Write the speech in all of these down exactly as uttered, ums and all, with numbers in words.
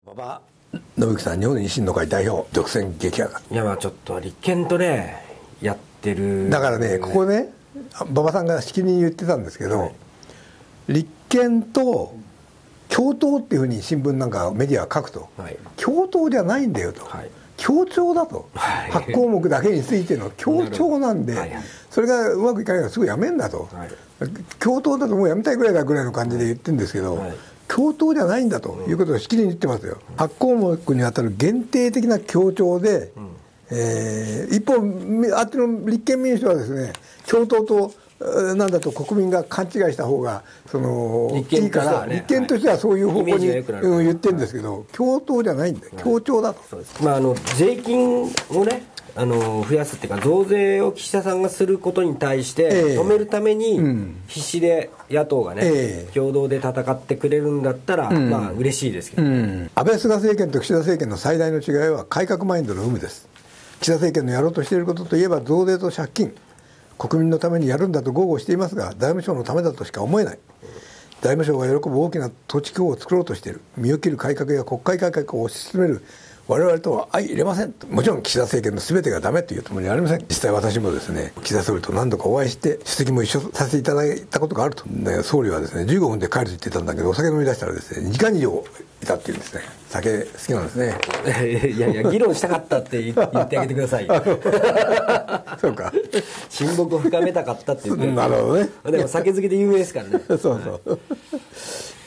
馬場伸幸さん、日本維新の会代表、独占激赤。 いや、まあちょっと立憲とねやってる。 だからね、ここね、馬場さんがしきりに言ってたんですけど、はい、立憲と共闘っていうふうに新聞なんかメディアは書くと、はい、共闘じゃないんだよと、はい、協調だと、はい、はち項目だけについての協調なんで、はいはい、それがうまくいかないからすぐやめんだと、はい、共闘だともうやめたいぐらいだぐらいの感じで言ってるんですけど、はい、共闘じゃないんだということをしきりに言ってますよ。はち項目にあたる限定的な協調で、うん、えー、一方あっちの立憲民主党はですね、共闘となんだと国民が勘違いした方がそのいいから、立憲としてはそういう方向に言ってるんですけど、共闘じゃないんだよ、協調だと。 そうです。まああの税金をね、あの増やすっていうか、増税を岸田さんがすることに対して止めるために必死で野党がね、えー、共同で戦ってくれるんだったら、うん、まあ嬉しいですけど、ね、うん、 安倍菅政権と岸田政権の最大の違いは改革マインドの有無です。岸田政権のやろうとしていることといえば増税と借金、国民のためにやるんだと豪語していますが、財務省のためだとしか思えない。財務省が喜ぶ大きな土地区を作ろうとしている。身を切る改革や国会改革を推し進める我々とは相入れませんと。もちろん岸田政権の全てがダメというつもりはありません。実際私もですね、岸田総理と何度かお会いして出席も一緒させていただいたことがあると。で総理はですね、じゅうごふんで帰ると言ってたんだけど、お酒飲み出したらですね、にじかん以上いたっていうんですね。酒好きなんですね。 いやいや、議論したかったって言ってあげてください。 そうか、 親睦を深めたかったって言って、 なるほどね。 でも酒好きで有名ですからね。 そうそう、はい、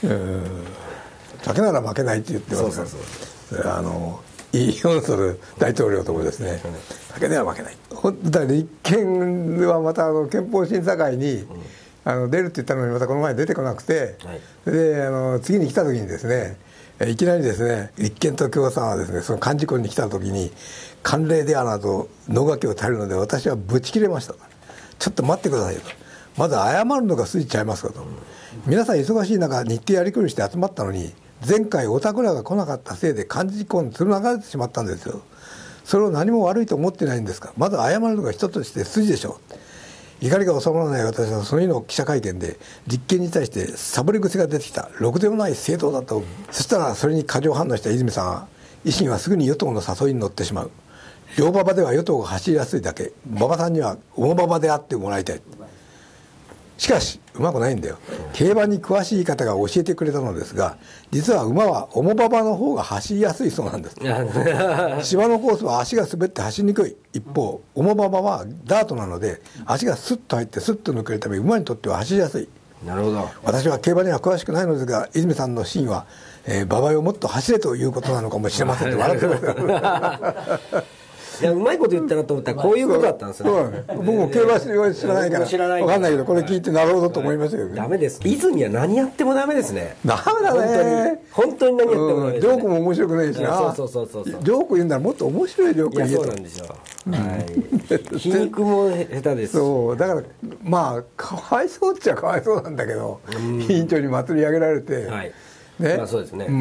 うん、酒なら負けないって言ってますから。そうそうそう、あのイ・ヨンソル大統領ともですね、酒では負けない。本当は立憲はまたあの憲法審査会に、うん、あの出るって言ったのにまたこの前出てこなくて、はい、であの次に来た時にですね、いきなりですね、立憲と共産はですね、その幹事項に来た時に慣例ではなど能書きを足るので私はぶち切れました。ちょっと待ってくださいよと。まず謝るのが筋ちゃいますかと、うん、皆さん忙しい中日程やりくりして集まったのに、前回おたくらが来なかったせいで幹事項につる流れてしまったんですよ。それを何も悪いと思ってないんですか。まず謝るのが人として筋でしょう。怒りが収まらない私はその日の記者会見で立憲に対してサボり癖が出てきた、ろくでもない政党だと。そしたらそれに過剰反応した泉さんは、維新はすぐに与党の誘いに乗ってしまう。両馬場では与党が走りやすいだけ、馬場さんには大馬場であってもらいたい。しかしうまくないんだよ。競馬に詳しい方が教えてくれたのですが、実は馬は重馬場の方が走りやすいそうなんです。芝のコースは足が滑って走りにくい。一方重馬場はダートなので足がスッと入ってスッと抜けるため馬にとっては走りやすい。 なるほど。 私は競馬には詳しくないのですが、泉さんの真意は、えー、馬場をもっと走れということなのかもしれませんと笑ってましたいや、うまいこと言ったなと思ったらこういうことだったんですね。 僕も競馬知らないから分かんないけど、これ聞いてなるほどと思いましたけどね。 ダメです。泉は何やってもダメですね。 ダメだね。 本当に本当に何やってもダメですね。 ジョークも面白くないしな。 そうそうそうそう。 ジョーク言うんならもっと面白いジョーク言えと。 いや、そうなんですよ。はい。皮肉も下手です。 そうだからまあかわいそうっちゃかわいそうなんだけど、委員長に祭り上げられて。はい。ね、まあそうですね、うん、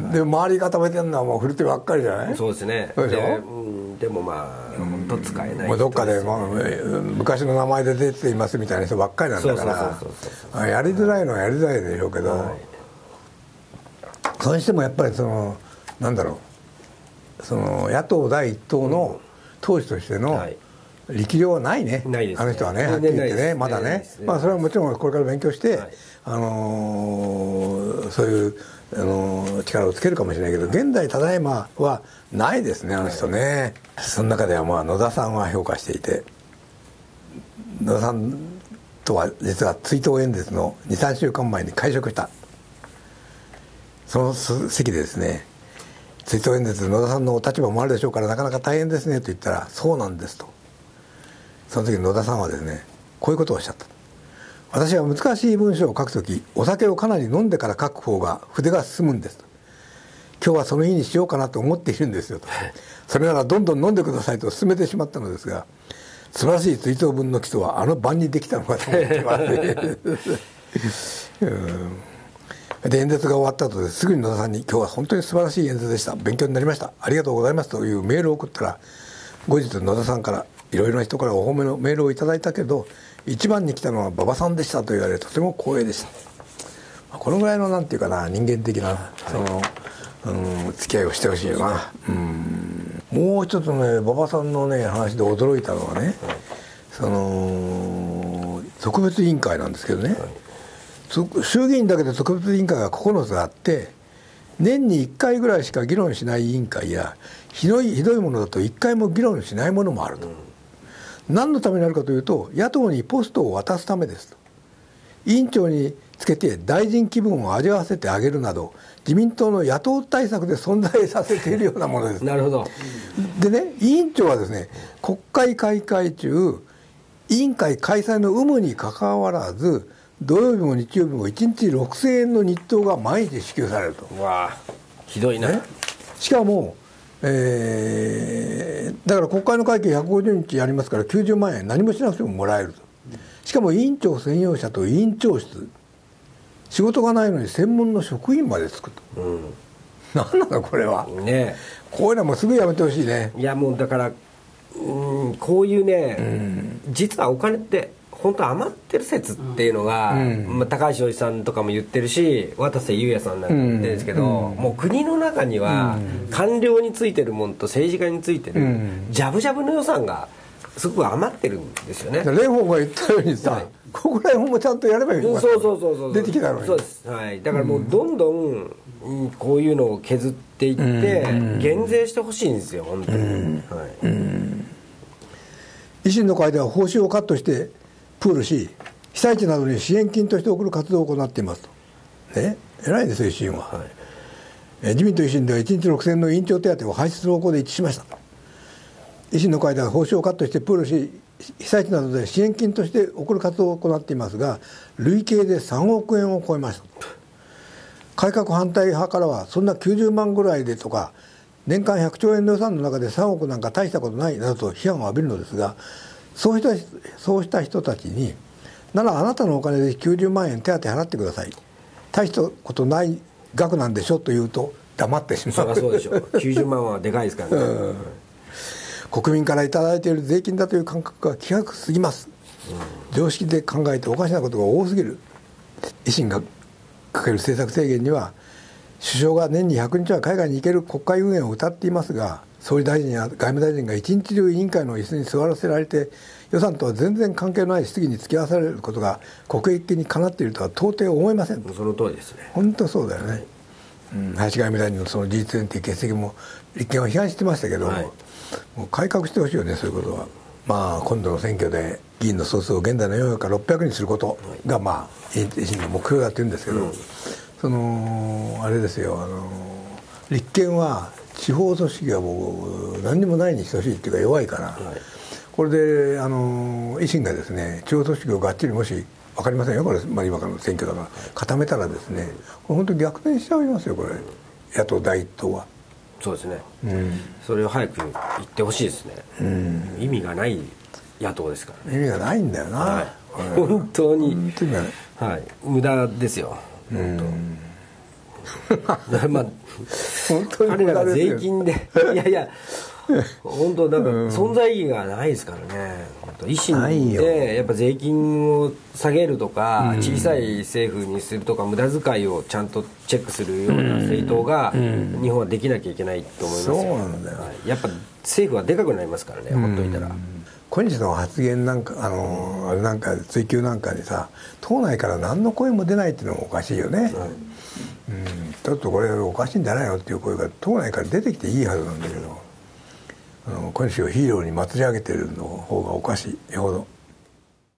で周り固めてるのはもう古手ばっかりじゃない。 そうですね。そうでしょ。で、うん、でもまあ本当使えない、 もうどっかで、まあ、昔の名前で出ていますみたいな人ばっかりなんだからやりづらいのはやりづらいでしょうけど、はい、それにしてもやっぱりそのなんだろう、その野党第一党の党首としての、はい、力量はないね。ないですね。あの人はね、はっきり言ってね、まだね。まあそれはもちろんこれから勉強して、はい、あのー、そういう、あのー、力をつけるかもしれないけど、現代ただいまはないですね、あの人ね。はい、その中ではまあ野田さんは評価していて、野田さんとは実は追悼演説のにさんしゅうかんまえに会食した。その席でですね、追悼演説で野田さんのお立場もあるでしょうからなかなか大変ですねと言ったら、そうなんですと。その時野田さんはですね、こういうことをおっしゃった。私は難しい文章を書くとき、お酒をかなり飲んでから書く方が筆が進むんですと。今日はその日にしようかなと思っているんですよと。それならどんどん飲んでくださいと勧めてしまったのですが、素晴らしい追悼文の基礎はあの晩にできたのかと思ってます、うん、で演説が終わった後ですぐに野田さんに、今日は本当に素晴らしい演説でした、勉強になりました、ありがとうございますというメールを送ったら、後日野田さんからいろいろな人からお褒めのメールをいただいたけど、一番に来たのは馬場さんでしたと言われ、とても光栄でした。このぐらいのなんていうかな、人間的なそのうん、付き合いをしてほしいよな。うん、もう一つね、馬場さんのね話で驚いたのはね、はい、その特別委員会なんですけどね、はい、衆議院だけで特別委員会がここのつあって、年にいっかいぐらいしか議論しない委員会や、ひどいひどいものだといっかいも議論しないものもあると、うん、何のためになるかというと、野党にポストを渡すためですと。委員長につけて大臣気分を味わわせてあげるなど、自民党の野党対策で存在させているようなものです。 なるほど。 でね、委員長はですね、国会開会中、委員会開催の有無にかかわらず、土曜日も日曜日もいちにちろくせんえんの日当が毎日支給されると。 うわあ、ひどいな、ね、 しかも、えー、だから国会の会期ひゃくごじゅうにちやりますからきゅうじゅうまんえん何もしなくてももらえると。しかも委員長専用車と委員長室、仕事がないのに専門の職員までつくと、うん、何なのこれは、ね、こういうのはもうすぐやめてほしいね。 いやもうだから、うん、こういうね、うん、実はお金って本当余ってる説っていうのが、うんまあ、高橋洋一さんとかも言ってるし、渡瀬裕也さんなんかも言ってるんですけど、うん、もう国の中には官僚についてるもんと政治家についてるジャブジャブの予算がすごく余ってるんですよね。 蓮舫が言ったようにさ、はい、ここら辺もちゃんとやればいいのか、 そうそうそうそう出てきたのに。 そうです、はい、だからもうどんどん、うん、こういうのを削っていって、うん、減税してほしいんですよ本当に、うんはいうん、 維新の会では報酬をカットしてプールし、被災地などに支援金として送る活動を行っていますと、ね、偉いですよ維新は、はい、え自民と維新ではいちにちろくせんえんの委員長手当を廃止する方向で一致しましたと。維新の会では報酬をカットしてプールし、被災地などで支援金として送る活動を行っていますが、累計でさんおくえんを超えました。改革反対派からは、そんなきゅうじゅうまんぐらいでとか、年間ひゃくちょうえんの予算の中でさんおくなんか大したことないなどと批判を浴びるのですが、そうしたそうした人たちに、ならあなたのお金できゅうじゅうまんえん手当払ってください、大したことない額なんでしょと言うと黙ってしまう。 そりゃそうでしょう。きゅうじゅうまんはでかいですからね、うん国民からいただいている税金だという感覚が希薄すぎます、うん、常識で考えておかしなことが多すぎる。維新がかける政策提言には、首相が年にひゃくにちは海外に行ける国会運営を謳っていますが、総理大臣や外務大臣が一日中委員会の椅子に座らせられて、予算とは全然関係のない質疑に付き合わされることが国益にかなっているとは到底思いません。 その通りですね。 本当そうだよね、はいうん、林外務大臣のその事実認定欠席も立憲は批判してましたけど、はい、もう改革してほしいよね、そういうことは。まあ今度の選挙で議員の総数を現在のよんひゃくからろっぴゃくにすることが、まあ維新の目標だって言うんですけど、うん、そのあれですよ、あの立憲は地方組織がもう何にもないに等しいっていうか弱いから、はい、これであの維新がですね地方組織をがっちり、もし分かりませんよこれ、まあ、今からの選挙だから固めたらですね、これ本当に逆転しちゃいますよこれ、野党第一党は。 そうですね、うん、それを早く言ってほしいですね、うん、意味がない野党ですからね。 意味がないんだよな、はい、 本当に本当に、 はい、無駄ですよ本当まあ本当に彼らが税金でいやいや本当なんか存在意義がないですからね。維新でやっぱ税金を下げるとか、小さい政府にするとか、無駄遣いをちゃんとチェックするような政党が日本はできなきゃいけないと思いますよ。 そうなんだよ、 やっぱ政府はでかくなりますからね、ほっといたら。 小西の発言なんか、あのあれなんか追及なんかにさ、党内から何の声も出ないっていうのもおかしいよね、はい、うん、ちょっとこれおかしいんじゃないのっていう声が党内から出てきていいはずなんだけど、あの小西をヒーローに祭り上げてるの方がおかしいよほど。